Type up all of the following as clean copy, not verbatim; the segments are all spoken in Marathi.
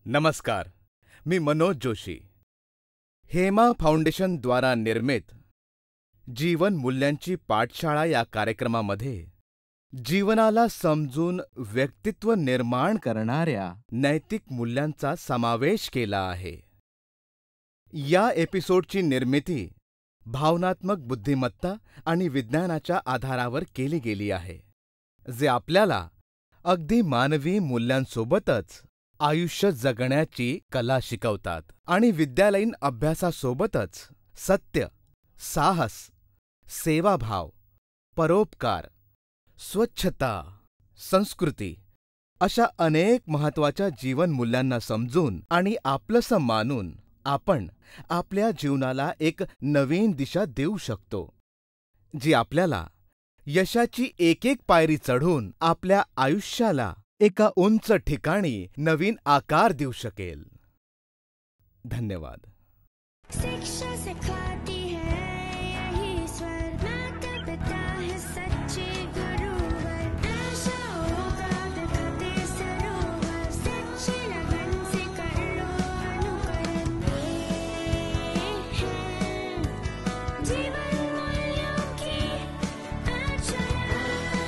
नमस्कार, मी मनोज जोशी. हेमा फाउंडेशन द्वारा निर्मित जीवन मूल्यांची पाठशाळा या कार्यक्रमामध्ये जीवनाला समजून व्यक्तित्व निर्माण करणाऱ्या नैतिक मूल्यांचा समावेश केला आहे. या एपिसोडची निर्मिती भावनात्मक बुद्धिमत्ता आणि विज्ञानाच्या आधारावर केली गेली आहे, जे आपल्याला अगदी मानवी मूल्यांसोबतच आयुष्य जगण्याची कला शिकवतात आणि विद्यालयीन अभ्यासासोबतच सत्य, साहस, सेवाभाव, परोपकार, स्वच्छता, संस्कृती अशा अनेक महत्त्वाच्या जीवन मूल्यांना समजून आणि आपलंसं मानून आपण आपल्या जीवनाला एक नवीन दिशा देऊ शकतो, जी आपल्याला यशाची एक एक पायरी चढून आपल्या आयुष्याला एका उंच ठिकाणी नवीन आकार देऊ शकेल. धन्यवाद. शिक्षा सिखाती है यही स्वर, माता पिता है सच्चे गुरुवर, आशा होगा दिखाते सरोवर, सच्ची लगन से कर लो अनुकरण. ये है जीवन मूल्यों की पाठशाला,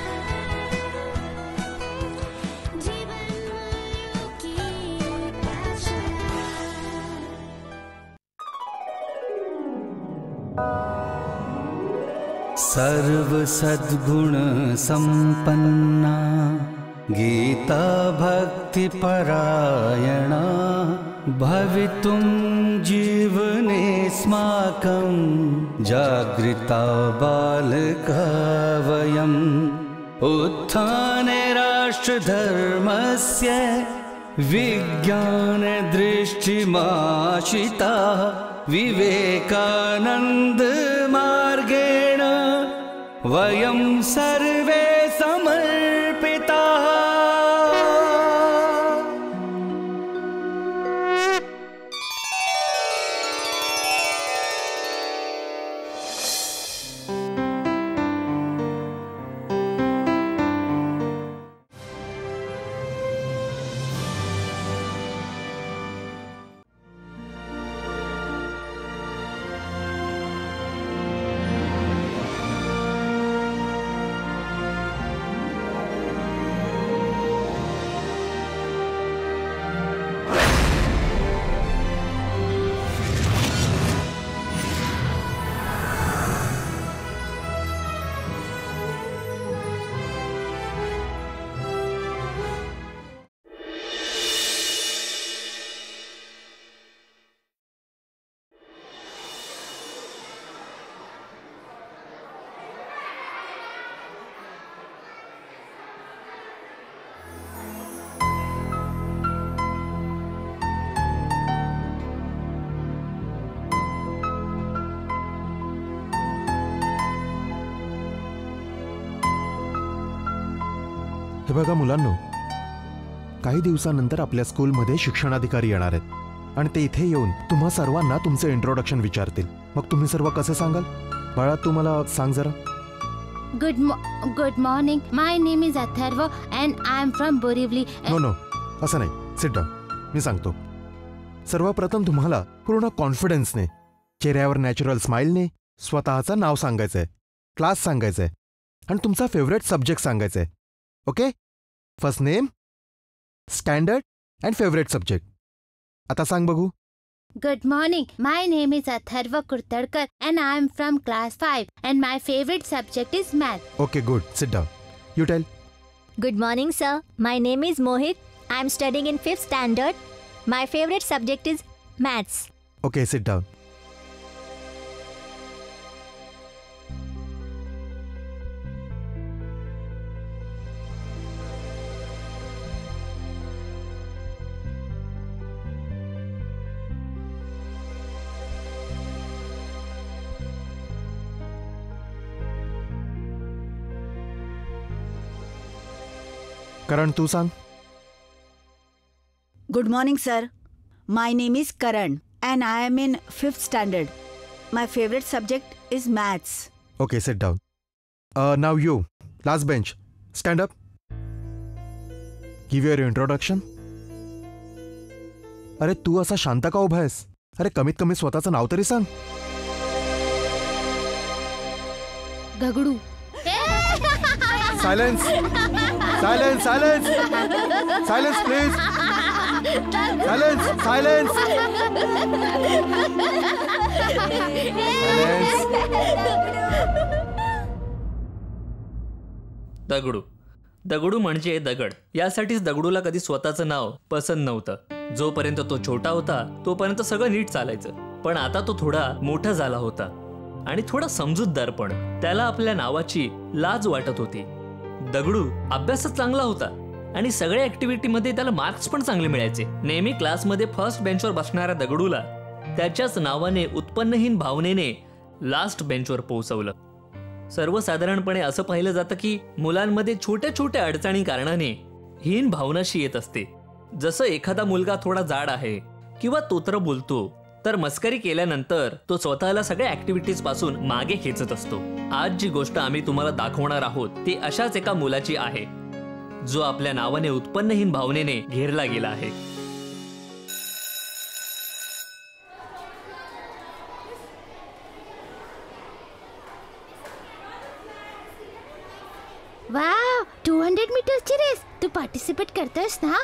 जीवन मूल्यों की पाठशाला. सर्व सद्गुण संपन्ना गीता भक्ति परायणा भवितुं जीवनेऽस्माकं जागृता बालका वयम् उत्थाने राष्ट्रधर्मस्य विज्ञानदृष्टिमाशिता विवेकानन्दमार्गेण वयं सर्वे समर्पिताः. हे बघा मुलांनो, काही दिवसानंतर आपल्या स्कूलमध्ये शिक्षणाधिकारी येणार आहेत आणि ते इथे येऊन तुम्हा सर्वांना तुमचे इंट्रोडक्शन विचारतील. मग तुम्ही सर्व कसे सांगाल? बाळा, तू मला सांग जरा. Good morning. My name is Atharva and I am from Borivali. No, असं नाही. Sit down. मी सांगतो. सर्वप्रथम तुम्हाला पूर्ण कॉन्फिडन्सने, चेहऱ्यावर नॅचरल स्माईलने स्वतःचं नाव सांगायचंय, क्लास सांगायचंय आणि तुमचा फेवरेट सब्जेक्ट सांगायचंय. Okay? First name, standard and favourite subject. आता सांग बघू. Good morning. My name is Atharva Kurtadkar and I am from class 5 and my favorite subject is math. Okay, good. Sit down. You tell. Good morning, sir. My name is Mohit. I am studying in 5th standard. My favorite subject is maths. Okay, sit down. Karan, तू सांग. Good morning, sir. My name is Karan and I am in 5th standard. My favorite subject is maths. Okay, sit down. Now you, last bench, stand up. Give your introduction. अरे तू असा शांत का उभा आहेस? अरे कमीत कमी स्वतःचं नाव तरी सांग. Dagdu. Silence silence silence silence please. Silence silence Dagdu. Dagdu म्हणजे दगड. यासाठीच दगडूला कधी स्वतःचं नाव पसंत नव्हतं. जोपर्यंत तो छोटा होता तोपर्यंत सगळं नीट चालायचं. पण आता तो थोडा मोठा झाला होता आणि थोडा समजूतदार पण. त्याला आपल्या नावाची लाज वाटत होती. दगडू अभ्यासात चांगला होता आणि सगळ्या ऍक्टिव्हिटीमध्ये त्याला मार्क्स पण चांगले मिळायचे. नेहमी क्लासमध्ये फर्स्ट बेंचवर बसणाऱ्या दगडूला त्याच्याच नावाने उत्पन्नहीन भावनेने लास्ट बेंचवर पोहोचवलं. सर्वसाधारणपणे असं पाहिलं जातं की मुलांमध्ये छोट्या छोट्या अडचणी कारणाने हीन भावनाशी येत असते. जसं एखादा मुलगा थोडा जाड आहे किंवा तोत्र बोलतो तर मस्करी केल्यानंतर तो स्वतःला सगळ्या ऍक्टिव्हिटीज पासून मागे खेचत असतो. आज जी गोष्ट आम्ही तुम्हाला दाखवणार आहोत ती अशाच एका मुलाची आहे जो आपल्या नावाने उत्पन्नहीन भावनेने घेरला गेला आहे. वाव, 200 मीटरची रेस. तू पार्टिसिपेट करतोयस ना?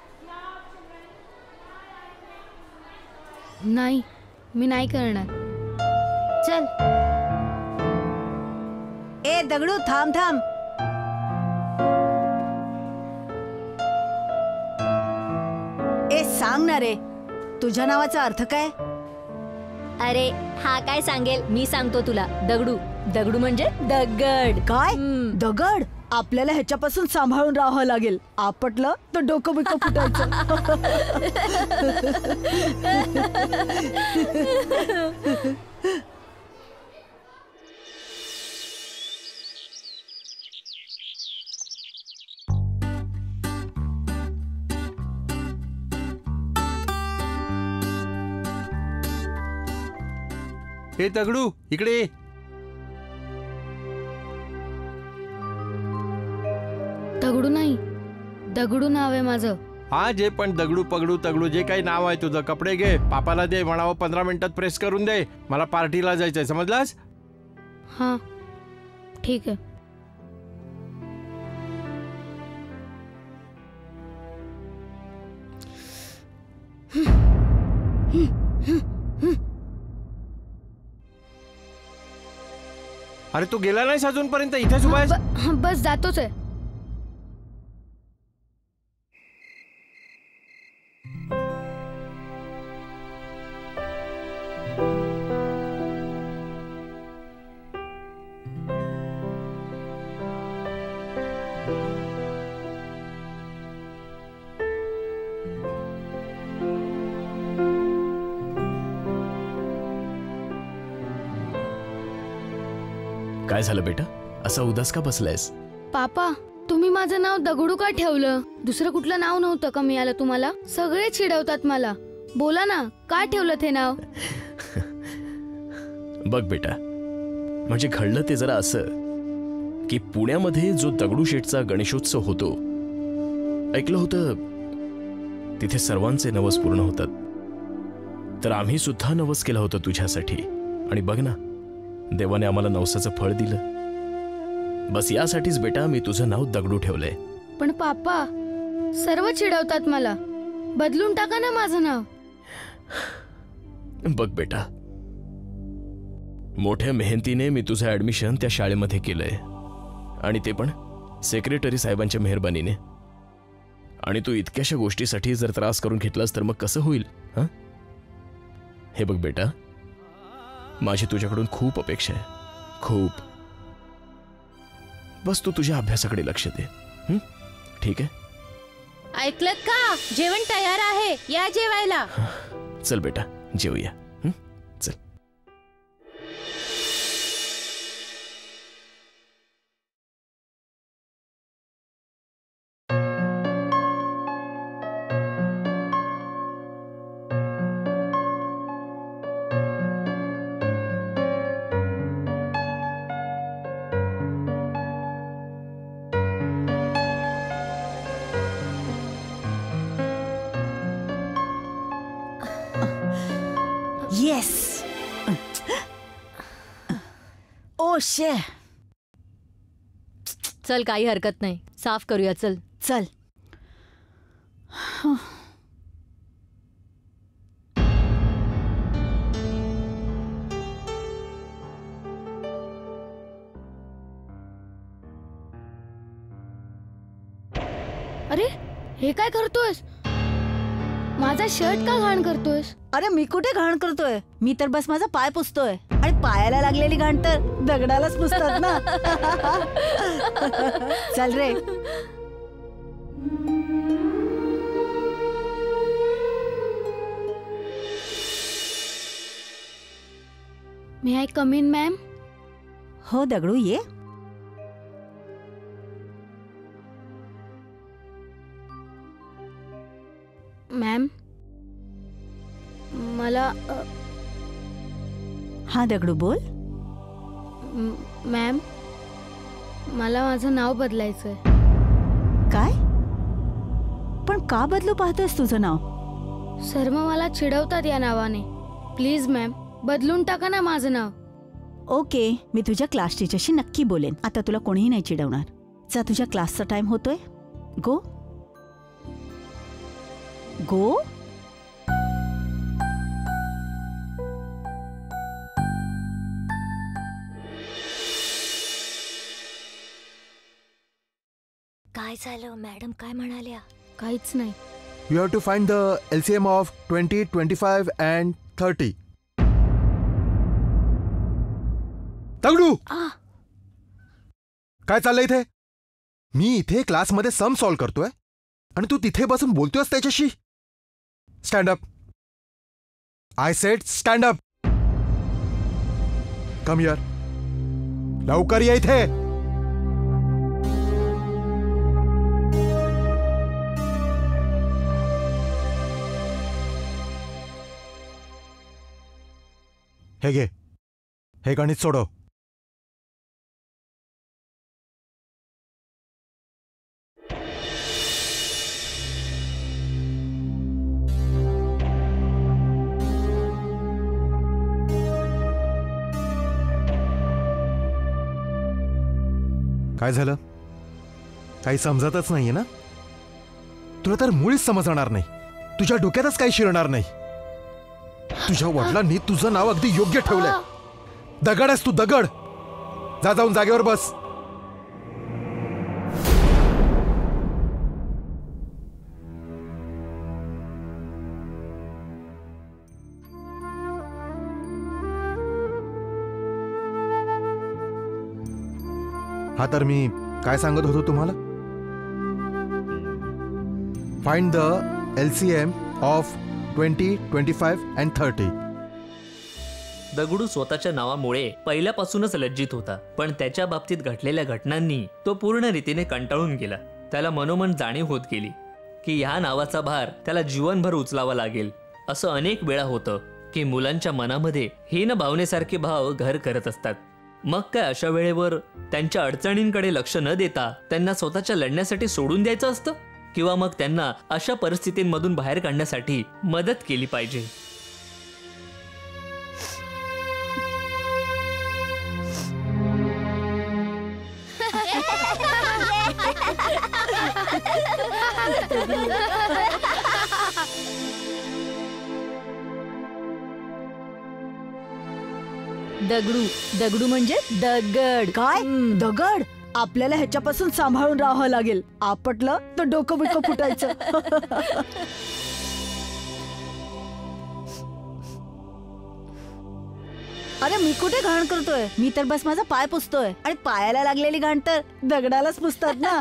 नाही, मी नाही करणार. चल. ए दगडू थांब थांब. ए सांग ना रे, तुझ्या नावाचा अर्थ काय? अरे हा काय सांगेल, मी सांगतो तुला. दगडू. दगडू म्हणजे दगड. काय दगड? आपल्याला ह्याच्यापासून सांभाळून राहावं लागेल. आपटलं तर डोकं बिकं फुटायचं. हे दगडू इकडे ये. दगडू नाही, दगडू नाव आहे माझं. हा जे पण दगडू पगडू तगडू जे काही नाव आहे तुझं, कपडे घे, पापाला दे, म्हणावं 15 मिनिटात प्रेस करून दे. मला पार्टीला जायचंय, समजलास? हां ठीक आहे. अरे तू गेला नाहीस अजूनपर्यंत, इथेच उभा आहेस? बस जातोच आहे. काय झालं बेटा, असा उदास का बसलायस? पापा, तुम्ही माझं नाव दगडू का ठेवलं? दुसरं कुठलं नाव नव्हतं का मिळालं तुम्हाला? सगळे चिडवतात मला. बोला ना, का ठेवलं ते नाव? बघ बेटा, म्हणजे घडलं ते जरा असं की पुण्यामध्ये जो दगडूशेठचा गणेशोत्सव होतो, ऐकलं होतं तिथे सर्वांचे नवस पूर्ण होतात. तर आम्ही सुद्धा नवस केला होता तुझ्यासाठी. आणि बघ ना, देवाने आम्हाला नवसाचं फळ दिलं. बस यासाठीच बेटा मी तुझं नाव दगडू ठेवलंय. पण पापा, सर्व चिडवतात मला. बदलून टाका ना माझं नाव. बघ बेटा, मोठ्या मेहनतीने मी तुझं ऍडमिशन त्या शाळेमध्ये केलंय, आणि ते पण सेक्रेटरी साहेबांच्या मेहरबानीने. आणि तू इतक्याशा गोष्टीसाठी जर त्रास करून घेतलास तर मग कसं होईल? हा, हे बघ बेटा, माझी तुझ्याकडून खूप अपेक्षा आहे, खूप. बस तू तुझ्या अभ्यासाकडे लक्ष दे. ठीक आहे? ऐकलत का? जेवण तयार आहे, या जेवायला. चल बेटा, जेवूया. चल. ओ शे. चल काही हरकत नाही, साफ करूया. चल चल. अरे हे काय करतोयस? माझा शर्ट का घाण करतोयस? अरे मी कुठे घाण करतोय? मी तर बस माझा पाय पुसतोय. आणि पायाला लागलेली घाण तर दगडालाच पुसतात ना. चल रे. May I come in ma'am? हो दगडू, ये. मॅम मला हा दगडू बोल. मॅम मला माझं नाव बदलायचंय. काय? पण का बदलू पाहतोयस तुझं नाव? सर मग मला चिडवतात या नावाने. प्लीज मॅम बदलून टाका ना माझं नाव. ओके, मी तुझ्या क्लास टीचरशी नक्की बोलेन. आता तुला कोणीही नाही चिडवणार. जा, तुझ्या क्लासचा टाइम होतोय. गो गो. काय झालं? मॅडम काय म्हणाल्या? काहीच नाही. You have to find the LCM of 20, 25 and 30. Dagdu, काय चाललंय इथे? मी इथे क्लासमध्ये सम सॉल्व करतोय आणि तू तिथे बसून बोलतोयस त्याच्याशी. Stand up. I said stand up. Come here. लवकर ये इथे. हे घे, हे गणित सोडव. काय झालं? काही समजतच नाहीये ना? तुला तर मुळीच समजणार नाही. तुझ्या डोक्यातच काही शिरणार नाही. तुझ्या वडिलांनी तुझं नाव अगदी योग्य ठेवलंय. दगड आहेस तू, दगड. जा, जाऊन जागेवर बस. हा तर मी काय सांगत होतो तुम्हाला? Find the LCM of 20, 25 and 30. Dagdu स्वतःच्या नावामुळे पहिल्यापासूनच लज्जित होता, पण त्याच्या बाबतीत घडलेल्या घटनांनी तो पूर्ण रीतीने कंटाळून गेला. त्याला मनोमन जाणीव होत गेली की ह्या नावाचा भार त्याला जीवनभर उचलावा लागेल. असं अनेक वेळा होतं की मुलांच्या मनामध्ये हीन भावनेसारखे भाव घर करत असतात. मग काय अशा वेळेवर त्यांच्या अडचणींकडे लक्ष न देता त्यांना स्वतःच्या लढण्यासाठी सोडून द्यायचं असतं, किंवा मग त्यांना अशा परिस्थितींमधून बाहेर काढण्यासाठी मदत केली पाहिजे. दगडू, दगडू म्हणजे दगड. काय? दगड? आपल्याला ह्याच्यापासून सांभाळून राहावं लागेल. आपटलं तर डोकं बिकं फुटायचं. अरे मी कुठे घाण करतोय? मी तर बस माझा पाय पुसतोय. आणि पायाला लागलेली घाण तर दगडालाच पुसतात ना.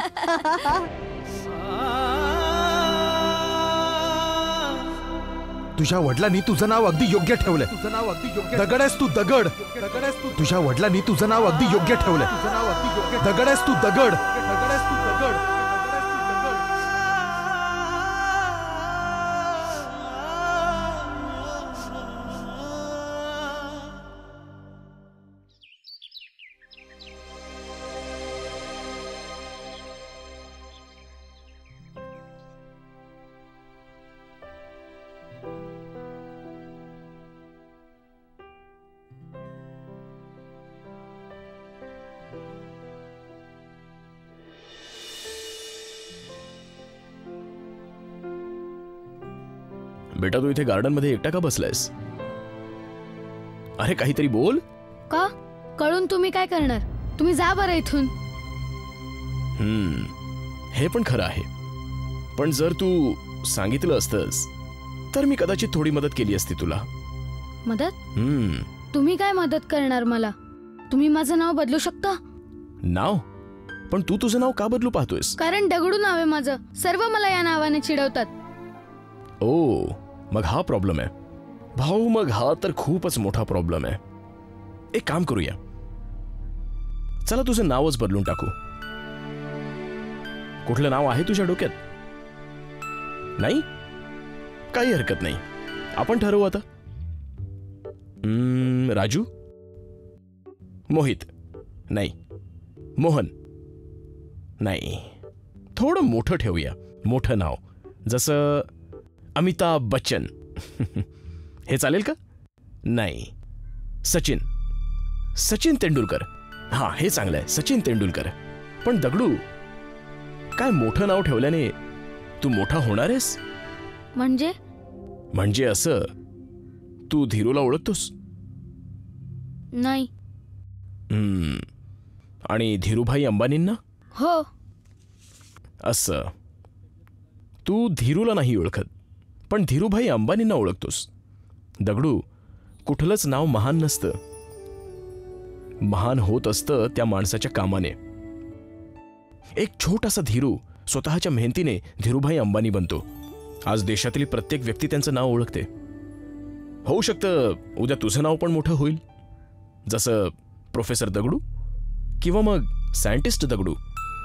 तुझ्या वडिलांनी तुझं नाव अगदी योग्य ठेवलंय. तुझं नाव अगदी योग्य. दगड आहेस तू, दगड. दगड आहेस तू. तुझ्या वडिलांनी तुझं नाव अगदी योग्य ठेवलंय. तुझं नाव अगदी योग्य. दगड आहेस तू, दगड. दगड आहेस तू, दगड. बेटा तू इथे गार्डन मध्ये एकटा का बसलायस? अरे काहीतरी बोल. का कळून तुम्ही काय करणार? तुम्ही जा बरं इथून. हे पण खरं आहे. पण जर तू सांगितलं असतंस तर मी कदाचित थोडी मदत केली असती तुला. मदत? तुम्ही काय मदत करणार मला? तुम्ही माझं नाव बदलू शकता? नाव? पण तू तुझं नाव का बदलू पाहतोयस? कारण दगडू नाव आहे माझं. सर्व मला या नावाने चिडवतात. ओ, मग हा प्रॉब्लेम आहे भाऊ. मग हा तर खूपच मोठा प्रॉब्लेम आहे. एक काम करूया, चला तुझं नावच बदलून टाकू. कुठलं नाव आहे तुझ्या डोक्यात? नाही? काही हरकत नाही, आपण ठरवू आता. राजू? मोहित? नाही. मोहन? नाही. थोडं मोठं ठेवूया, मोठं नाव, जसं अमिताभ बच्चन. हे चालेल का? नाही. सचिन? सचिन तेंडुलकर? हा, हे चांगलं आहे, सचिन तेंडुलकर. पण दगडू, काय मोठं नाव ठेवल्याने तू मोठा होणार आहेस? म्हणजे असं, तू धीरूला ओळखतोस? नाही. आणि धीरूभाई अंबानींना? हो. असं, तू धीरूला नाही ओळखत पण धीरूभाई अंबानींना ओळखतोस. दगडू, कुठलंच नाव महान नसतं. महान होत असतं त्या माणसाच्या कामाने. एक छोटासा धीरू स्वतःच्या मेहनतीने धीरूभाई अंबानी बनतो. आज देशातली प्रत्येक व्यक्ती त्यांचं नाव ओळखते. होऊ शकतं उद्या तुझं नाव पण मोठं होईल, जसं प्रोफेसर दगडू किंवा मग सायंटिस्ट दगडू.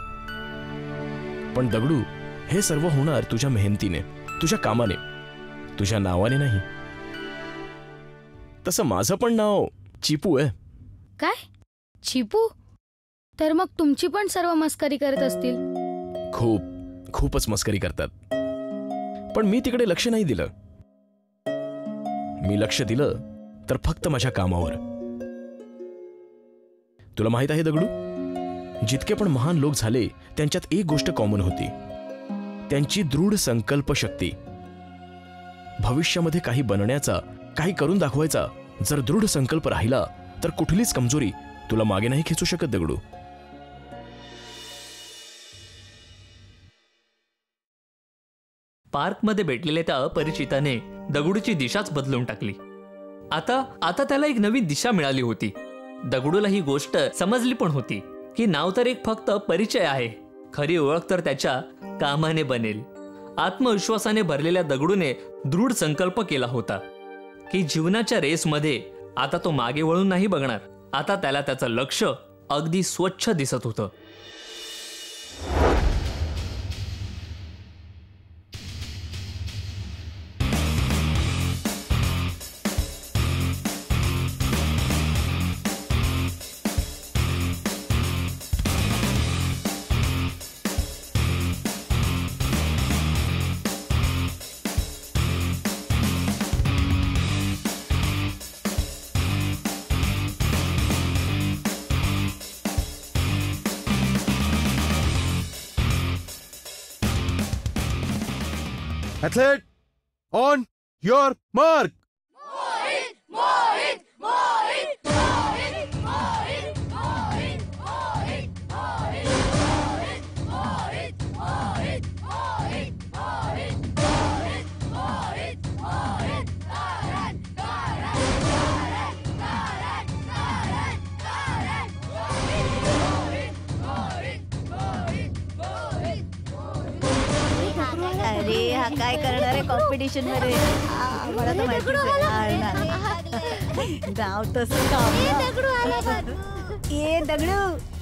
पण दगडू, हे सर्व होणार तुझ्या मेहनतीने, तुझ्या कामाने, तुझ्या नावाने नाही. तसं माझं पण नाव चिपू आहे. काय? चिपू? तर मग तुमची पण सर्व मस्करी करत असतील. खूपच मस्करी करतात. पण मी तिकडे लक्ष नाही दिलं. मी लक्ष दिलं तर फक्त माझ्या कामावर. तुला माहित आहे दगडू, जितके पण महान लोक झाले त्यांच्यात एक गोष्ट कॉमन होती, त्यांची दृढ संकल्प शक्ती. भविष्यामध्ये काही बनण्याचा, काही करून दाखवायचा जर दृढ संकल्प राहिला तर कुठलीच कमजोरी तुला मागे नाही खेचू शकत दगडू. पार्कमध्ये भेटलेल्या त्या अपरिचिताने दगडूची दिशाच बदलून टाकली. आता त्याला एक नवी दिशा मिळाली होती. दगडूला ही गोष्ट समजली पण होती की नाव तर एक फक्त परिचय आहे, खरी ओळख तर त्याच्या कामाने बनेल. आत्मविश्वासाने भरलेल्या दगडूने दृढ संकल्प केला होता की जीवनाच्या रेसमध्ये आता तो मागे वळून नाही बघणार. आता त्याला त्याचं लक्ष अगदी स्वच्छ दिसत होतं. Athlete, on your mark. अरे हा काय करणार आहे कॉम्पिटिशन मध्ये? मला तर माहितीच आहे. नाव तसं काम. ये Dagdu.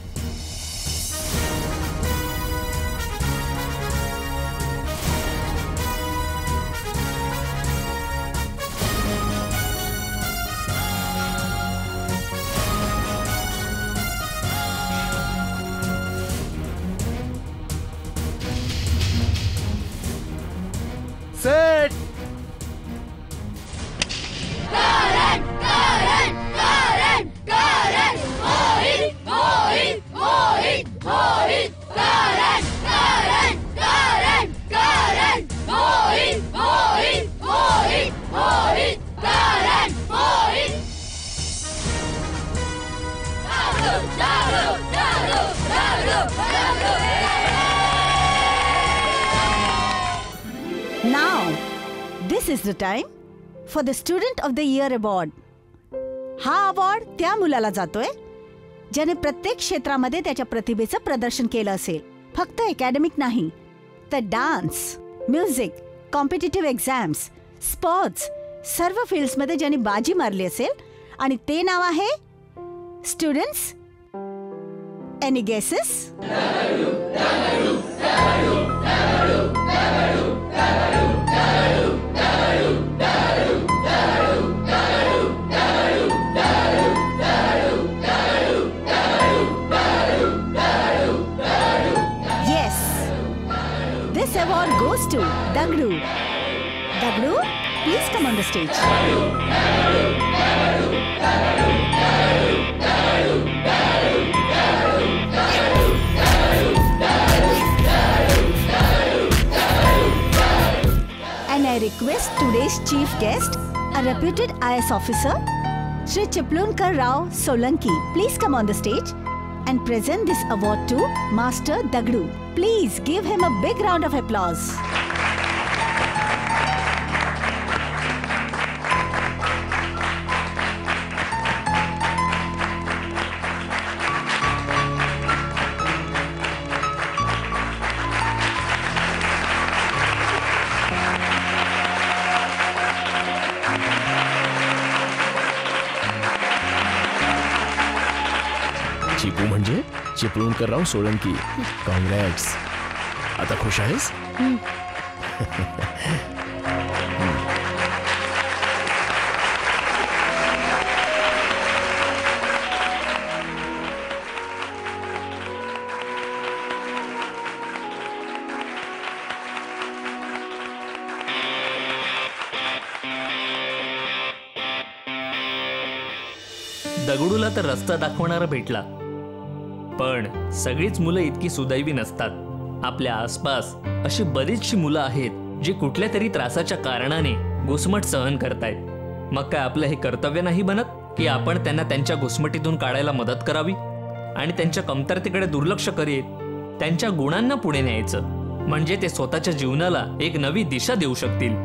Set. Karan, Mohin, Mohin. This is the time for the student of the year award. हा अवॉर्ड त्या मुलाला जातोय ज्याने प्रत्येक क्षेत्रामध्ये त्याच्या प्रतिभेचं प्रदर्शन केलं असेल. फक्त अकॅडमिक नाही तर dance, music, competitive exams, sports सर्व फील्ड्समध्ये ज्यांनी बाजी मारली असेल. आणि ते नाव आहे students. Any guesses? Yes, this award goes to Dagdu. Dagdu, please come on the stage. And I request today's chief guest, a reputed IS officer, Shri Chiplunkar Rao Solanki, please come on the stage and present this award to Master Dagdu. Please give him a big round of applause. Chipu म्हणजे चिपळूणकरराव सोळंकी. कॉंग्रॅट्स. आता खुश आहेस? दगडूला तर रस्ता दाखवणारा भेटला, पण सगळीच मुलं इतकी सुदैवी नसतात. आपल्या आसपास अशी बरीचशी मुलं आहेत जी कुठल्या तरी त्रासाच्या कारणाने घुसमट सहन करतायत. मग काय आपलं हे कर्तव्य नाही बनत की आपण त्यांना त्यांच्या घुसमटीतून काढायला मदत करावी आणि त्यांच्या कमतरतेकडे दुर्लक्ष करीत त्यांच्या गुणांना पुढे न्यायचं, म्हणजे ते स्वतःच्या जीवनाला एक नवी दिशा देऊ शकतील.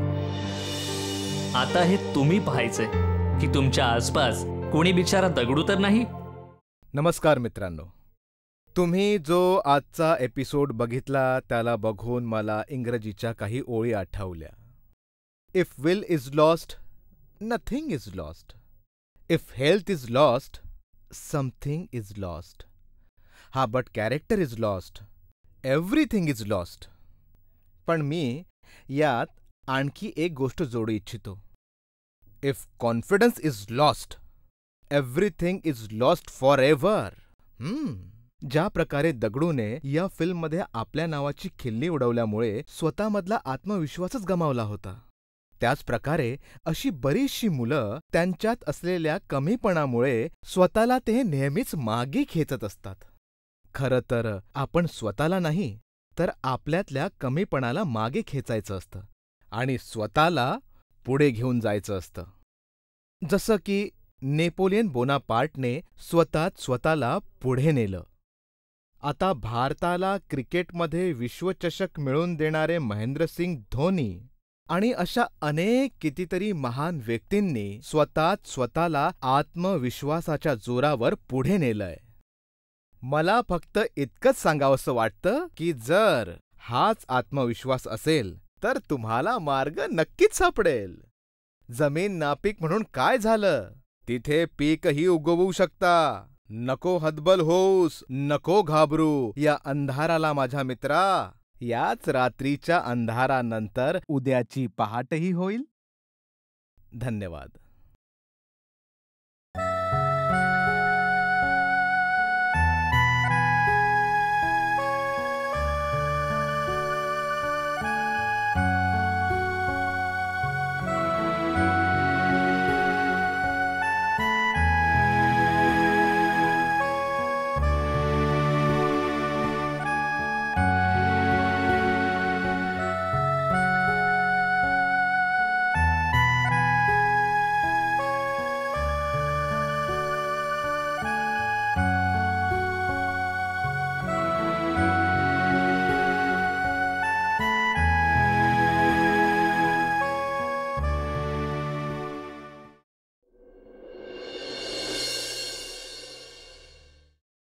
आता हे तुम्ही पाहायचंय की तुमच्या आसपास कोणी बिचारा दगडू तर नाही. नमस्कार मित्रांनो, तुम्ही जो आजचा एपिसोड बघितला त्याला बघून मला इंग्रजीच्या काही ओळी आठवल्या. If will is lost, nothing is lost. If health is lost, something is lost. हा but character is lost, everything is lost. पण मी यात आणखी एक गोष्ट जोडू इच्छितो. If confidence is lost, everything is lost forever. ज्या प्रकारे दगडूने या फिल्ममध्ये आपल्या नावाची खिल्ली उडवल्यामुळे स्वतःमधला आत्मविश्वासच गमावला होता, त्याच प्रकारे अशी बरीचशी मुलं त्यांच्यात असलेल्या कमीपणामुळे स्वतःला ते नेहमीच मागे खेचत असतात. खरं तर आपण स्वतःला नाही तर आपल्यातल्या कमीपणाला मागे खेचायचं असतं आणि स्वतःला पुढे घेऊन जायचं असतं. जसं की नेपोलियन बोनापार्टने स्वतःला पुढे नेलं. आता भारताला क्रिकेटमध्ये विश्वचषक मिळवून देणारे महेंद्रसिंग धोनी आणि अशा अनेक कितीतरी महान व्यक्तींनी स्वतःला आत्मविश्वासाच्या जोरावर पुढे नेलंय. मला फक्त इतकंच सांगावंसं वाटतं की जर हाच आत्मविश्वास असेल तर तुम्हाला मार्ग नक्कीच सापडेल. जमीन नापीक म्हणून काय झालं, तिथे पीकही उगवू शकता. नको हतबल होऊस, नको घाबरू या अंधाराला माझ्या मित्रा. याच रात्रीच्या अंधारानंतर उद्याची पहाटही होईल. धन्यवाद.